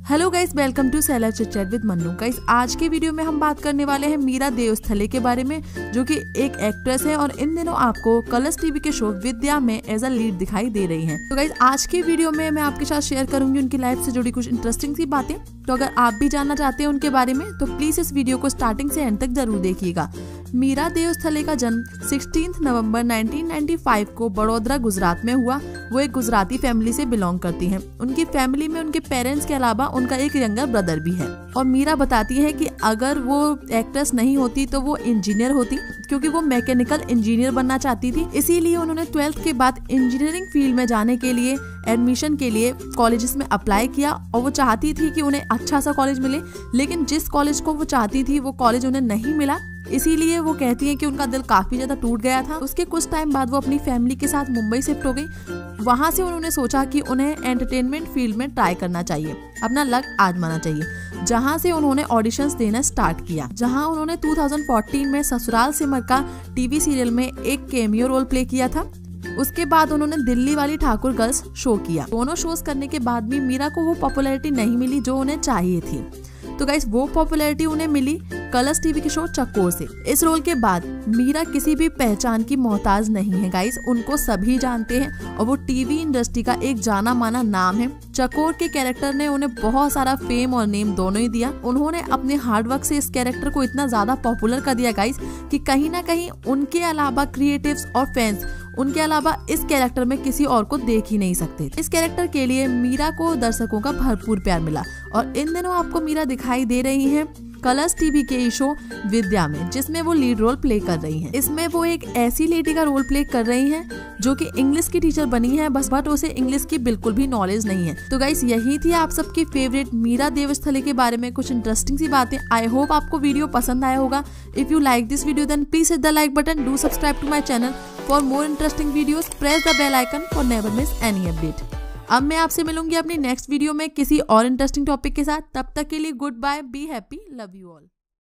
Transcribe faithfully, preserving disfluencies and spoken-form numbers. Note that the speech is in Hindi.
Hello guys, welcome to seller chit chat with Mannu. Guys, आज के वीडियो में हम बात करने वाले हैं मीरा देओस्थले के बारे में, जो कि एक एक्ट्रेस है और इन दिनों आपको कलर्स टीवी के शो विद्या में एज अ लीड दिखाई दे रही हैं। तो गाइस, आज के वीडियो में मैं आपके साथ शेयर करूंगी उनकी लाइफ से जुड़ी कुछ इंटरेस्टिंग सी बातें। तो अगर आप भी जानना चाहते हैं उनके बारे में तो प्लीज इस वीडियो को स्टार्टिंग से एंड तक जरूर देखिएगा। मीरा देओस्थले का जन्म सोलह नवंबर नाइनटीन नाइंटी फाइव को बड़ौदा गुजरात में हुआ। वो एक गुजराती फैमिली से बिलोंग करती हैं। उनकी फैमिली में उनके पेरेंट्स के अलावा उनका एक यंगर ब्रदर भी है। और मीरा बताती है कि अगर वो एक्ट्रेस नहीं होती तो वो इंजीनियर होती, क्योंकि वो मैकेनिकल इंजीनियर बनना चाहती थी। इसीलिए उन्होंने ट्वेल्थ के बाद इंजीनियरिंग फील्ड में जाने के लिए एडमिशन के लिए कॉलेजेस में अप्लाई किया और वो चाहती थी कि उन्हें अच्छा सा कॉलेज मिले, लेकिन जिस कॉलेज को वो चाहती थी वो कॉलेज उन्हें नहीं मिला। इसीलिए वो कहती है कि उनका दिल काफी ज्यादा टूट गया था। उसके कुछ टाइम बाद वो अपनी फैमिली के साथ मुंबई शिफ्ट हो गई। वहां से उन्होंने सोचा कि उन्हें एंटरटेनमेंट फील्ड में ट्राई करना चाहिए, अपना लक आजमाना चाहिए। जहां से उन्होंने ऑडिशंस देना स्टार्ट किया, जहां उन्होंने दो हज़ार चौदह में ससुराल सिमर का टीवी सीरियल में एक कैमियो रोल प्ले किया था। उसके बाद उन्होंने दिल्ली वाली ठाकुर गर्ल्स शो किया। दोनों शोज करने के बाद भी मीरा को वो पॉपुलैरिटी नहीं मिली जो उन्हें चाहिए थी। तो गाइस, वो पॉपुलैरिटी उन्हें मिली कलर्स टीवी के शो चकोर से। इस रोल के बाद मीरा किसी भी पहचान की मोहताज नहीं है गाइस, उनको सभी जानते हैं और वो टीवी इंडस्ट्री का एक जाना माना नाम है। चकोर के कैरेक्टर ने उन्हें बहुत सारा फेम और नेम दोनों ही दिया। उन्होंने अपने हार्डवर्क से इस कैरेक्टर को इतना ज्यादा पॉपुलर कर दिया गाइस कि कहीं ना कहीं उनके अलावा क्रिएटिव्स और फैंस उनके अलावा इस कैरेक्टर में किसी और को देख ही नहीं सकते। इस कैरेक्टर के लिए मीरा को दर्शकों का भरपूर प्यार मिला और इन दिनों आपको मीरा दिखाई दे रही हैं कलर्स टीवी के शो विद्या में, जिसमें वो लीड रोल प्ले कर रही हैं। इसमें वो एक ऐसी लेडी का रोल प्ले कर रही हैं जो कि इंग्लिश की टीचर बनी है, बस बट उसे इंग्लिश की बिल्कुल भी नॉलेज नहीं है। तो गाइस, यही थी आप सबकी फेवरेट मीरा देओस्थले के बारे में कुछ इंटरेस्टिंग सी बातें। आई होप आपको वीडियो पसंद आया होगा। If you like this video then please hit the like button, do subscribe to my channel for more interesting videos, press the bell icon for never miss any update. अब मैं आपसे मिलूंगी अपनी नेक्स्ट वीडियो में किसी और इंटरेस्टिंग टॉपिक के साथ। तब तक के लिए goodbye, be happy, love you all.